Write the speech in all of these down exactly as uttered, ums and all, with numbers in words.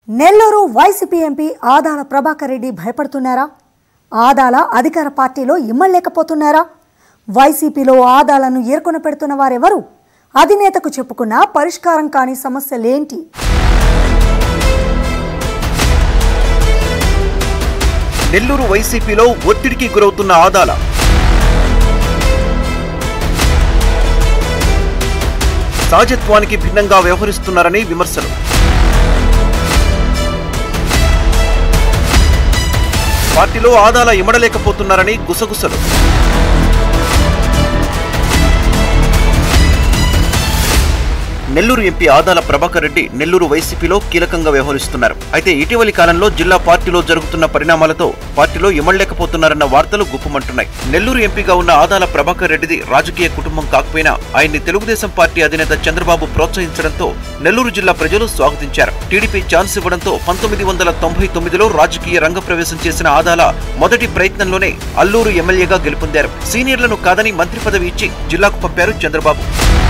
Nellore YCP MP Adala Prabhakar Reddy భయపడుతున్నారా? ఆదాల అధికార పార్టీలో ఇమ్మలేకపోతున్నారా? వైసీపీలో ఆదాలను ఏర్కొన పెడుతున్న వారెవరు? అధినేతకు చెప్పుకున్న పరిష్కారం కాని సమస్యలేంటి? నెల్లూరు వైసీపీలో ఒత్తిడికి గురవుతున్న ఆదాల సహజత్వానికి భిన్నంగా వ్యవహరిస్తున్నారని విమర్శలు. పార్టీలో ఆదాల ఇమడలేకపోతున్నారని గుసగుసలు. నెల్లూరు ఎంపీ ఆదాల ప్రభాకర్ రెడ్డి నెల్లూరు వైసీపీలో కీలకంగా వ్యవహరిస్తున్నారు. అయితే ఇటీవలి కాలంలో జిల్లా పార్టీలో జరుగుతున్న పరిణామాలతో పార్టీలో ఇమడలేకపోతున్నారన్న వార్తలు గుప్పమంటున్నాయి. నెల్లూరు ఎంపీగా ఉన్న ఆదాల ప్రభాకర్ రెడ్డిది రాజకీయ కుటుంబం కాకపోయినా ఆయన్ని తెలుగుదేశం పార్టీ అధినేత చంద్రబాబు ప్రోత్సహించడంతో నెల్లూరు జిల్లా ప్రజలు స్వాగతించారు. టీడీపీ ఛాన్స్ ఇవ్వడంతో పంతొమ్మిది వందల తొంభై తొమ్మిదిలో రాజకీయ రంగ ప్రవేశం చేసిన ఆదాల మొదటి ప్రయత్నంలోనే అల్లూరు ఎమ్మెల్యేగా గెలుపొందారు. సీనియర్లను కాదని మంత్రి పదవి ఇచ్చి జిల్లాకు పంపారు చంద్రబాబు.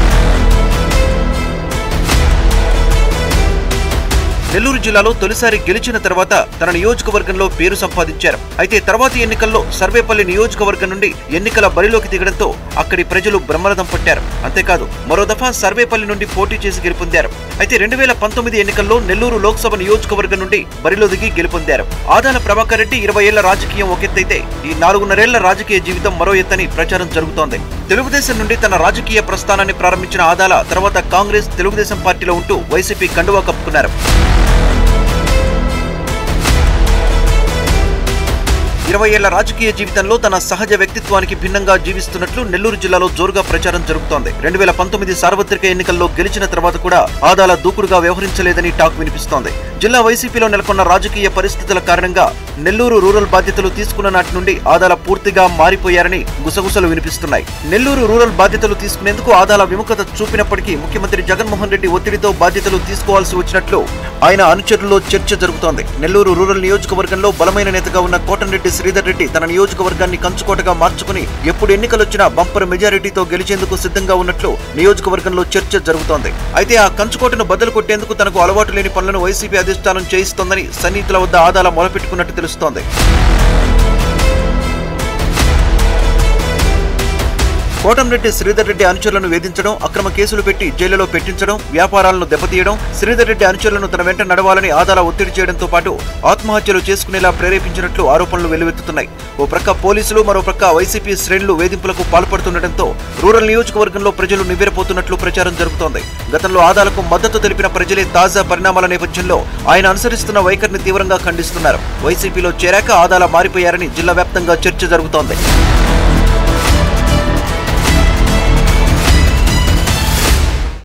నెల్లూరు జిల్లాలో తొలిసారి గెలిచిన తర్వాత తన నియోజకవర్గంలో పేరు సంపాదించారు. అయితే తర్వాతి ఎన్నికల్లో సర్వేపల్లి నియోజకవర్గం నుండి ఎన్నికల బరిలోకి దిగడంతో అక్కడి ప్రజలు బ్రహ్మరథం పట్టారు. అంతేకాదు మరో దఫా సర్వేపల్లి నుండి పోటీ చేసి గెలుపొందారు. అయితే రెండు వేల పంతొమ్మిది ఎన్నికల్లో నెల్లూరు లోక్సభ నియోజకవర్గం నుండి బరిలో దిగి గెలుపొందారు. ఆదాల ప్రభాకర్ రెడ్డి ఇరవై ఏళ్ల రాజకీయం ఒక ఎత్తైతే ఈ నాలుగున్నరేళ్ల రాజకీయ జీవితం మరో ఎత్తని ప్రచారం జరుగుతోంది. తెలుగుదేశం నుండి తన రాజకీయ ప్రస్థానాన్ని ప్రారంభించిన ఆదాల తర్వాత కాంగ్రెస్, తెలుగుదేశం పార్టీలో ఉంటూ వైసీపీ కండువా కప్పుకున్నారు. ఇరవై ఏళ్ల రాజకీయ జీవితంలో తన సహజ వ్యక్తిత్వానికి భిన్నంగా జీవిస్తున్నట్లు నెల్లూరు జిల్లాలో జోరుగా ప్రచారం జరుగుతోంది. రెండు వేల పంతొమ్మిది సార్వత్రిక ఎన్నికల్లో గెలిచిన తర్వాత కూడా ఆదాల దూకుడుగా వ్యవహరించలేదని టాక్ వినిపిస్తోంది. జిల్లా వైసీపీలో నెలకొన్న రాజకీయ పరిస్థితుల కారణంగా నెల్లూరు రూరల్ బాధ్యతలు తీసుకున్న నాటి నుండి ఆదాల పూర్తిగా మారిపోయారని గుసగుసలు వినిపిస్తున్నాయి. నెల్లూరు రూరల్ బాధ్యతలు తీసుకునేందుకు ఆదాల విముఖత చూపినప్పటికీ ముఖ్యమంత్రి జగన్మోహన్ రెడ్డి ఒత్తిడితో బాధ్యతలు తీసుకోవాల్సి వచ్చినట్లు ఆయన అనుచరుల్లో చర్చ జరుగుతోంది. నెల్లూరు రూరల్ నియోజకవర్గంలో బలమైన నేతగా ఉన్న కోటంరెడ్డి శ్రీధర్ రెడ్డి తన నియోజకవర్గాన్ని కంచుకోటగా మార్చుకుని ఎప్పుడు ఎన్నికలొచ్చినా బంపర్ మెజారిటీతో గెలిచేందుకు సిద్ధంగా ఉన్నట్లు నియోజకవర్గంలో చర్చ జరుగుతోంది. అయితే ఆ కంచుకోటను బద్దలు కొట్టేందుకు తనకు అలవాటు లేని పనులను వైసీపీ అధిష్టానం చేయిస్తోందని సన్నిహితుల వద్ద ఆదాల మొదలుపెట్టుకున్నట్టు తెలుస్తోంది. కోటంరెడ్డి శ్రీధర్ రెడ్డి అనుచరులను వేధించడం, అక్రమ కేసులు పెట్టి జైలులో పెట్టించడం, వ్యాపారాలను దెబ్బతీయడం, శ్రీధర్ రెడ్డి అనుచరులను తన వెంట నడవాలని ఆదాల ఒత్తిడి చేయడంతో పాటు ఆత్మహత్యలు చేసుకునేలా ప్రేరేపించినట్లు ఆరోపణలు వెల్లువెత్తుతున్నాయి. ఓ ప్రక్క పోలీసులు, మరో ప్రక్క వైసీపీ శ్రేణులు వేధింపులకు పాల్పడుతుండటంతో రూరల్ నియోజకవర్గంలో ప్రజలు నివ్వెరపోతున్నట్లు ప్రచారం జరుగుతోంది. గతంలో ఆదాలకు మద్దతు తెలిపిన ప్రజలే తాజా పరిణామాల నేపథ్యంలో ఆయన అనుసరిస్తున్న వైఖరిని తీవ్రంగా ఖండిస్తున్నారు. వైసీపీలో చేరాక ఆదాల మారిపోయారని జిల్లా వ్యాప్తంగా చర్చ జరుగుతోంది.